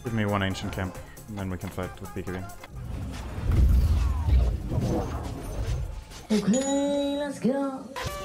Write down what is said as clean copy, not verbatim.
Give me one ancient camp, and then we can fight with BKB. Okay, let's go.